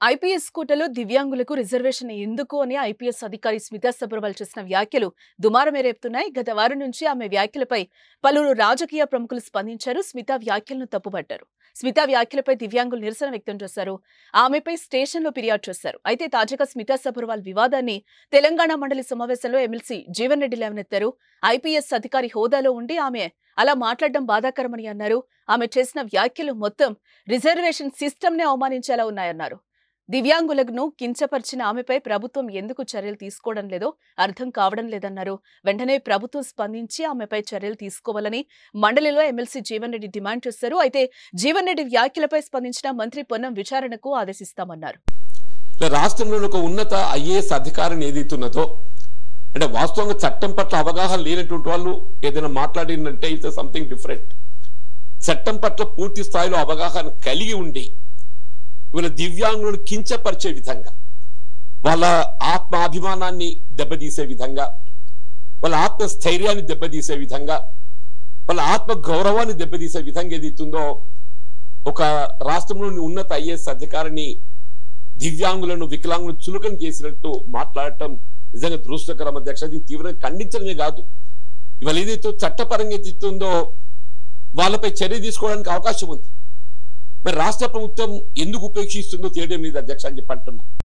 IPS కోటాలో దివ్యాంగులకు reservation ఎందుకు అని ఐపీఎస్ అధికారి స్మితా సబర్వాల్ చేసిన వ్యాఖ్యలు దుమారమే రేపుతున్నాయి. గత వారం నుంచి ఆమె వ్యాఖ్యలపై పలువురు రాజకీయ ప్రముఖులు స్పందించారు. స్మితా వ్యాఖ్యలను తప్పుపట్టారు. స్మితా వ్యాఖ్యలపై దివ్యాంగులు నిరసన వ్యక్తం చేశారు. ఆమెపై స్టేషన్లో ఫిర్యాదు చేశారు. అయితే తాజాగా స్మితా సబర్వాల్ వివాదాన్ని తెలంగాణ మండలి సమావేశంలో ఎమ్మెల్సీ జీవన్ రెడ్డి లేవనెత్తారు. ఐపీఎస్ అధికారి హోదాలో ఉండి ఆమె అలా మాట్లాడడం బాధాకరమని అన్నారు. ఆమె చేసిన వ్యాఖ్యలు మొత్తం రిజర్వేషన్ సిస్టమ్నే అవమానించేలా ఉన్నాయన్నారు. దివ్యాంగులను కించపరిచిన ఆమెపై ప్రభుత్వం ఎందుకు చర్యలు తీసుకోవడం లేదో అర్థం కావడం లేదన్నారు. వెంటనే ప్రభుత్వం స్పందించి ఆమెపై చర్యలు తీసుకోవాలని మండలిలో ఎమ్మెల్సీ జీవన్ రెడ్డి డిమాండ్ చేశారు. అయితే జీవన్ రెడ్డి వ్యాఖ్యలపై స్పందించిన మంత్రి పొన్నం విచారణకు ఆదేశిస్తామన్నారు. రాష్ట్రంలో ఒక ఉన్నత ఐఏఎస్ అధికారిని ఏదైతున్నదో అంటే వాస్తవంగా చట్టం పట్ల అవగాహన లేనటువంటి వాళ్ళు ఏదైనా మాట్లాడినంటే ఇట్స్ సంథింగ్ డిఫరెంట్. చట్టం పట్ల పూర్తి స్థాయిలో అవగాహన కలిగి ఉండి వీళ్ళ దివ్యాంగులను కించపరిచే విధంగా, వాళ్ళ ఆత్మాభిమానాన్ని దెబ్బతీసే విధంగా, వాళ్ళ ఆత్మస్థైర్యాన్ని దెబ్బతీసే విధంగా, వాళ్ళ ఆత్మ గౌరవాన్ని దెబ్బతీసే విధంగా ఏదైతుందో ఒక రాష్ట్రంలోని ఉన్నత ఐఏఎస్ అధికారిని దివ్యాంగులను వికలాంగులను చులకన చేసినట్టు మాట్లాడటం నిజంగా దురదృష్టకరం అధ్యక్ష. దీన్ని తీవ్రంగా ఖండించడమే కాదు, ఇవాళ ఏదైతే చట్టపరంగా ఎదుగుతుందో వాళ్ళపై చర్య తీసుకోవడానికి అవకాశం ఉంది. మరి రాష్ట్ర ప్రభుత్వం ఎందుకు ఉపేక్షిస్తుందో తెలియడం లేదు అధ్యక్ష అని చెప్పి అంటున్నా.